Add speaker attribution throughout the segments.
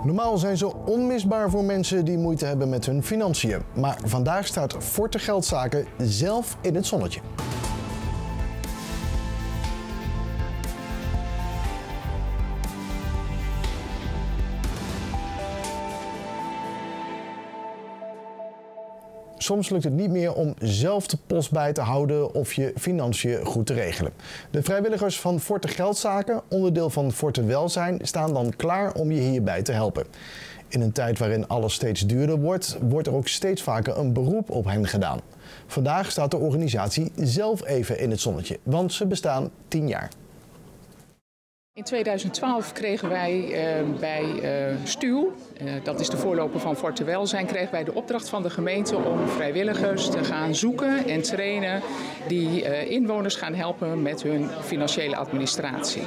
Speaker 1: Normaal zijn ze onmisbaar voor mensen die moeite hebben met hun financiën. Maar vandaag staat Forte Geldzaken zelf in het zonnetje. Soms lukt het niet meer om zelf de post bij te houden of je financiën goed te regelen. De vrijwilligers van Forte Geldzaken, onderdeel van Forte Welzijn, staan dan klaar om je hierbij te helpen. In een tijd waarin alles steeds duurder wordt, wordt er ook steeds vaker een beroep op hen gedaan. Vandaag staat de organisatie zelf even in het zonnetje, want ze bestaan 10 jaar.
Speaker 2: In 2012 kregen wij bij Stuw, dat is de voorloper van Forte Welzijn, kregen wij de opdracht van de gemeente om vrijwilligers te gaan zoeken en trainen die inwoners gaan helpen met hun financiële administratie.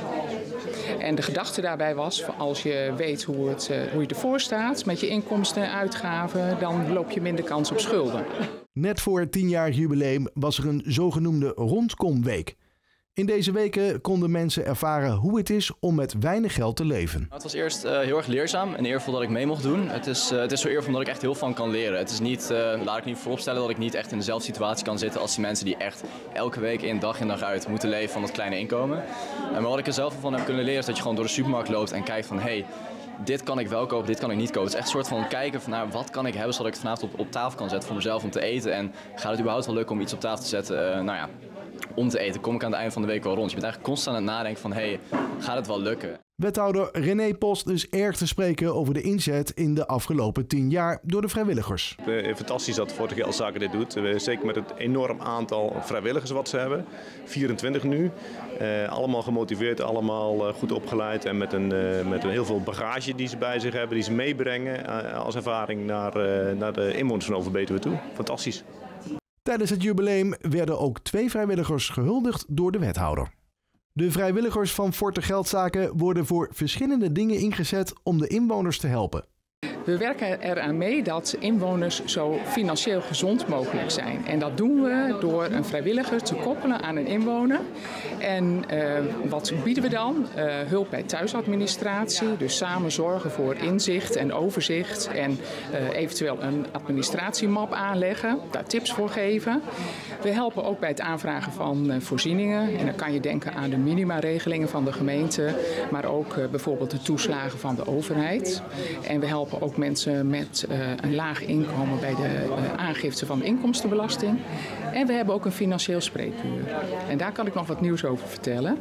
Speaker 2: En de gedachte daarbij was, als je weet hoe je ervoor staat met je inkomsten en uitgaven, dan loop je minder kans op schulden.
Speaker 1: Net voor het 10-jarig jubileum was er een zogenoemde rondkomweek. In deze weken konden mensen ervaren hoe het is om met weinig geld te leven.
Speaker 3: Het was eerst heel erg leerzaam en eervol dat ik mee mocht doen. Het is zo eervol omdat ik echt heel van kan leren. Het is niet, laat ik niet vooropstellen dat ik niet echt in dezelfde situatie kan zitten als die mensen die echt elke week in dag uit moeten leven van dat kleine inkomen. Maar wat ik er zelf van heb kunnen leren is dat je gewoon door de supermarkt loopt en kijkt van hey, dit kan ik wel kopen, dit kan ik niet kopen. Het is echt een soort van kijken van nou, wat kan ik hebben zodat ik het vanavond op tafel kan zetten voor mezelf om te eten. En gaat het überhaupt wel lukken om iets op tafel te zetten? Om te eten kom ik aan het eind van de week wel rond. Je bent eigenlijk constant aan het nadenken van hey, gaat het wel lukken?
Speaker 1: Wethouder René Post is erg te spreken over de inzet in de afgelopen 10 jaar door de vrijwilligers.
Speaker 4: Fantastisch dat Forte Geldzaken dit doet. Zeker met het enorm aantal vrijwilligers wat ze hebben. 24 nu. Allemaal gemotiveerd, allemaal goed opgeleid en met een heel veel bagage die ze bij zich hebben, die ze meebrengen als ervaring naar de inwoners van Overbetuwe toe. Fantastisch.
Speaker 1: Tijdens het jubileum werden ook 2 vrijwilligers gehuldigd door de wethouder. De vrijwilligers van Forte Geldzaken worden voor verschillende dingen ingezet om de inwoners te helpen.
Speaker 2: We werken eraan mee dat inwoners zo financieel gezond mogelijk zijn. En dat doen we door een vrijwilliger te koppelen aan een inwoner. En wat bieden we dan? Hulp bij thuisadministratie, dus samen zorgen voor inzicht en overzicht. En eventueel een administratiemap aanleggen, daar tips voor geven. We helpen ook bij het aanvragen van voorzieningen. En dan kan je denken aan de minimaregelingen van de gemeente, maar ook bijvoorbeeld de toeslagen van de overheid. En we helpen ook mensen met een laag inkomen bij de aangifte van de inkomstenbelasting. En we hebben ook een financieel spreekuur. En daar kan ik nog wat nieuws over vertellen.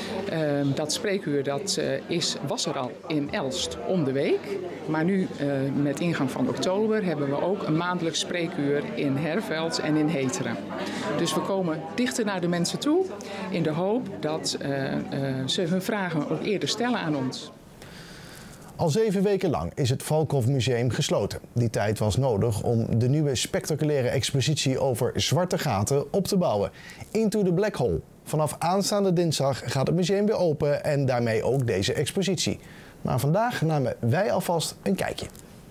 Speaker 2: Dat spreekuur was er al in Elst om de week. Maar nu met ingang van oktober hebben we ook een maandelijks spreekuur in Herveld en in Heteren. Dus we komen dichter naar de mensen toe in de hoop dat ze hun vragen ook eerder stellen aan ons.
Speaker 1: Al 7 weken lang is het Valkhof Museum gesloten. Die tijd was nodig om de nieuwe spectaculaire expositie over zwarte gaten op te bouwen. Into the Black Hole. Vanaf aanstaande dinsdag gaat het museum weer open en daarmee ook deze expositie. Maar vandaag namen wij alvast een kijkje.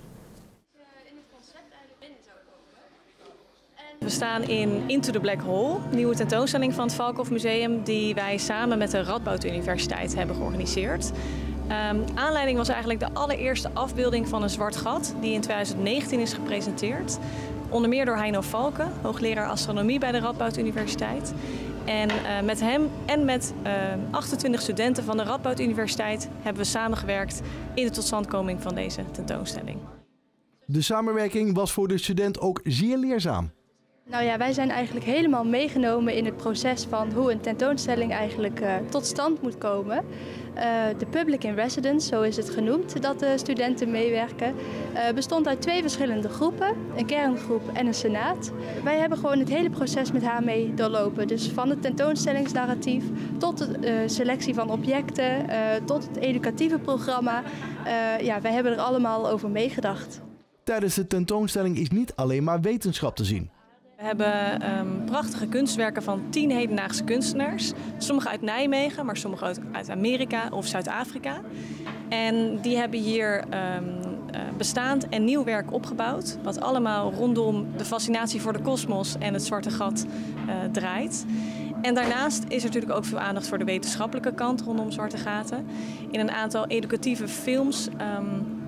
Speaker 5: We staan in Into the Black Hole, een nieuwe tentoonstelling van het Valkhof Museum die wij samen met de Radboud Universiteit hebben georganiseerd. Aanleiding was eigenlijk de allereerste afbeelding van een zwart gat die in 2019 is gepresenteerd. Onder meer door Heino Valken, hoogleraar astronomie bij de Radboud Universiteit. En met hem en met 28 studenten van de Radboud Universiteit hebben we samengewerkt in de totstandkoming van deze tentoonstelling.
Speaker 1: De samenwerking was voor de student ook zeer leerzaam.
Speaker 6: Nou ja, wij zijn eigenlijk helemaal meegenomen in het proces van hoe een tentoonstelling eigenlijk tot stand moet komen. De Public in Residence, zo is het genoemd, dat de studenten meewerken, bestond uit 2 verschillende groepen, een kerngroep en een senaat. Wij hebben gewoon het hele proces met haar mee doorlopen. Dus van het tentoonstellingsnarratief tot de selectie van objecten, tot het educatieve programma. Wij hebben er allemaal over meegedacht.
Speaker 1: Tijdens de tentoonstelling is niet alleen maar wetenschap te zien.
Speaker 5: We hebben prachtige kunstwerken van 10 hedendaagse kunstenaars. Sommige uit Nijmegen, maar sommige uit Amerika of Zuid-Afrika. En die hebben hier bestaand en nieuw werk opgebouwd. Wat allemaal rondom de fascinatie voor de kosmos en het zwarte gat draait. En daarnaast is er natuurlijk ook veel aandacht voor de wetenschappelijke kant rondom zwarte gaten. In een aantal educatieve films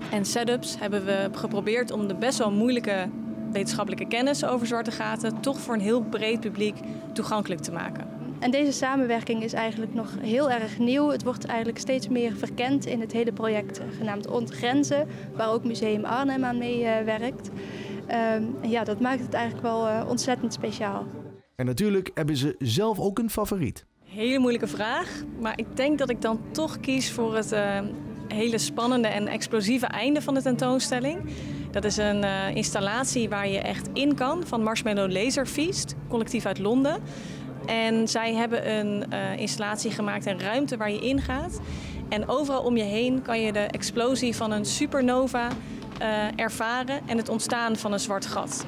Speaker 5: en setups hebben we geprobeerd om de best wel moeilijke wetenschappelijke kennis over zwarte gaten toch voor een heel breed publiek toegankelijk te maken.
Speaker 6: En deze samenwerking is eigenlijk nog heel erg nieuw. Het wordt eigenlijk steeds meer verkend in het hele project genaamd Ontgrenzen, waar ook Museum Arnhem aan meewerkt. Ja, dat maakt het eigenlijk wel ontzettend speciaal.
Speaker 1: En natuurlijk hebben ze zelf ook een favoriet.
Speaker 5: Hele moeilijke vraag, maar ik denk dat ik dan toch kies voor het hele spannende en explosieve einde van de tentoonstelling. Dat is een installatie waar je echt in kan van Marshmallow Laser Feast, collectief uit Londen. En zij hebben een installatie gemaakt, een ruimte waar je in gaat. En overal om je heen kan je de explosie van een supernova ervaren en het ontstaan van een zwart gat.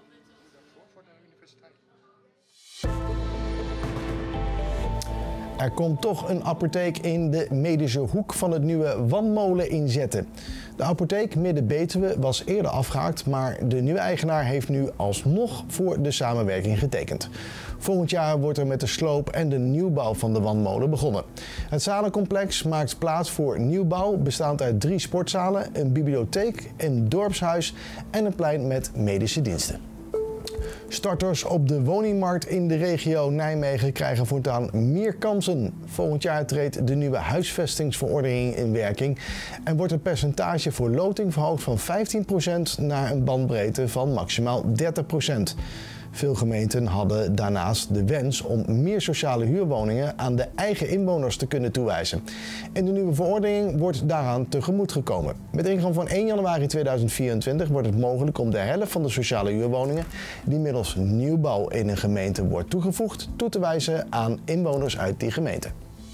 Speaker 1: Er komt toch een apotheek in de medische hoek van het nieuwe Wanmolen in Zetten. De apotheek Midden-Betuwe was eerder afgehaakt, maar de nieuwe eigenaar heeft nu alsnog voor de samenwerking getekend. Volgend jaar wordt er met de sloop en de nieuwbouw van de Wanmolen begonnen. Het zalencomplex maakt plaats voor nieuwbouw, bestaand uit 3 sportzalen, een bibliotheek, een dorpshuis en een plein met medische diensten. Starters op de woningmarkt in de regio Nijmegen krijgen voortaan meer kansen. Volgend jaar treedt de nieuwe huisvestingsverordening in werking en wordt het percentage voor loting verhoogd van 15% naar een bandbreedte van maximaal 30%. Veel gemeenten hadden daarnaast de wens om meer sociale huurwoningen aan de eigen inwoners te kunnen toewijzen. In de nieuwe verordening wordt daaraan tegemoet gekomen. Met ingang van 1 januari 2024 wordt het mogelijk om de helft van de sociale huurwoningen die middels nieuwbouw in een gemeente wordt toegevoegd, toe te wijzen aan inwoners uit die gemeente.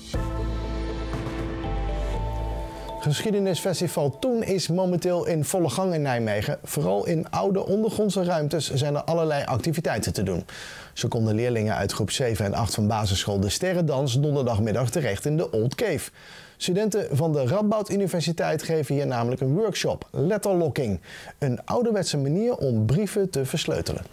Speaker 1: Geschiedenisfestival Toen is momenteel in volle gang in Nijmegen. Vooral in oude ondergrondse ruimtes zijn er allerlei activiteiten te doen. Zo konden leerlingen uit groep 7 en 8 van basisschool De Sterrendans donderdagmiddag terecht in de Old Cave. Studenten van de Radboud Universiteit geven hier namelijk een workshop, letterlocking. Een ouderwetse manier om brieven te versleutelen.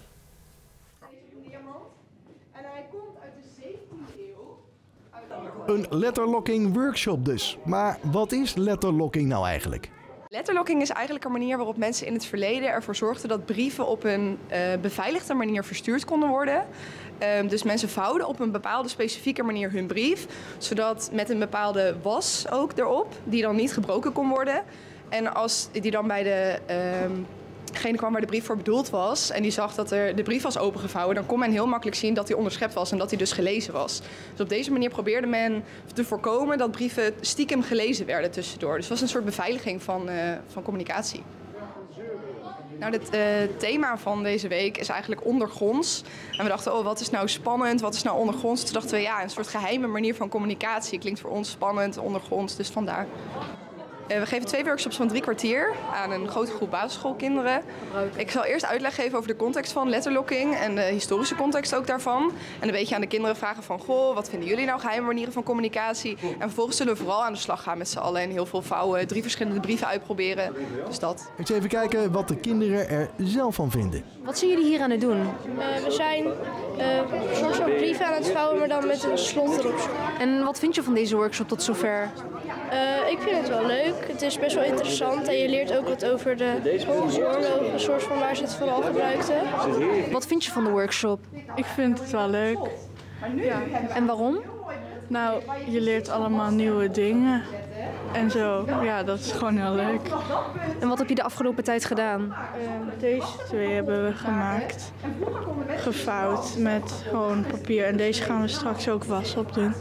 Speaker 1: Een letterlocking workshop dus. Maar wat is letterlocking nou eigenlijk?
Speaker 7: Letterlocking is eigenlijk een manier waarop mensen in het verleden ervoor zorgden dat brieven op een beveiligde manier verstuurd konden worden. Dus mensen vouwden op een bepaalde specifieke manier hun brief, zodat met een bepaalde was ook erop, die dan niet gebroken kon worden. En als die dan bij degene kwam waar de brief voor bedoeld was en die zag dat de brief was opengevouwen, dan kon men heel makkelijk zien dat hij onderschept was en dat hij dus gelezen was. Dus op deze manier probeerde men te voorkomen dat brieven stiekem gelezen werden tussendoor. Dus het was een soort beveiliging van communicatie. Nou, het thema van deze week is eigenlijk ondergronds. En we dachten, oh, wat is nou spannend, wat is nou ondergronds? Toen dachten we, ja, een soort geheime manier van communicatie. Klinkt voor ons spannend, ondergronds, dus vandaar. We geven 2 workshops van 3 kwartier aan een grote groep basisschoolkinderen. Ik zal eerst uitleg geven over de context van letterlocking en de historische context ook daarvan. En een beetje aan de kinderen vragen van, goh, wat vinden jullie nou geheime manieren van communicatie? En vervolgens zullen we vooral aan de slag gaan met z'n allen en heel veel vouwen, 3 verschillende brieven uitproberen. Dus dat.
Speaker 1: Eens even kijken wat de kinderen er zelf van vinden.
Speaker 8: Wat zijn jullie hier aan het doen?
Speaker 9: We zijn soms van brieven aan het vouwen, maar dan met een slot erop.
Speaker 8: En wat vind je van deze workshop tot zover?
Speaker 9: Ik vind het wel leuk. Het is best wel interessant en je leert ook wat over de oorlogen, een soort van waar ze het vooral gebruikten.
Speaker 8: Wat vind je van de workshop?
Speaker 10: Ik vind het wel leuk.
Speaker 8: Ja. En waarom?
Speaker 10: Nou, je leert allemaal nieuwe dingen en zo. Ja, dat is gewoon heel leuk.
Speaker 8: En wat heb je de afgelopen tijd gedaan?
Speaker 10: Deze 2 hebben we gemaakt. Gevouwd met gewoon papier. En deze gaan we straks ook was op doen.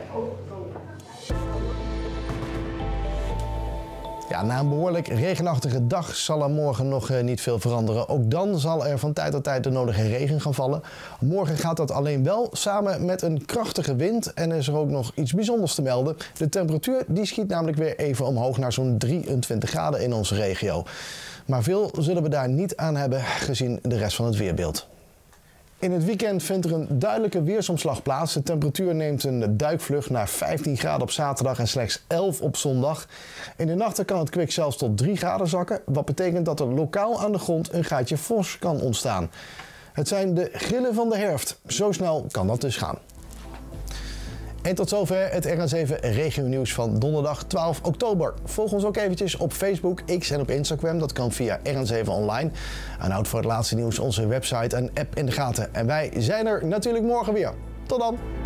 Speaker 1: Ja, na een behoorlijk regenachtige dag zal er morgen nog niet veel veranderen. Ook dan zal er van tijd tot tijd de nodige regen gaan vallen. Morgen gaat dat alleen wel samen met een krachtige wind. En is er ook nog iets bijzonders te melden. De temperatuur die schiet namelijk weer even omhoog naar zo'n 23 graden in onze regio. Maar veel zullen we daar niet aan hebben gezien de rest van het weerbeeld. In het weekend vindt er een duidelijke weersomslag plaats. De temperatuur neemt een duikvlucht naar 15 graden op zaterdag en slechts 11 op zondag. In de nachten kan het kwik zelfs tot 3 graden zakken, wat betekent dat er lokaal aan de grond een gaatje vorst kan ontstaan. Het zijn de grillen van de herfst. Zo snel kan dat dus gaan. En tot zover het RN7 Regio Nieuws van donderdag 12 oktober. Volg ons ook eventjes op Facebook, X en op Instagram. Dat kan via RN7 Online. En houd voor het laatste nieuws onze website en app in de gaten. En wij zijn er natuurlijk morgen weer. Tot dan!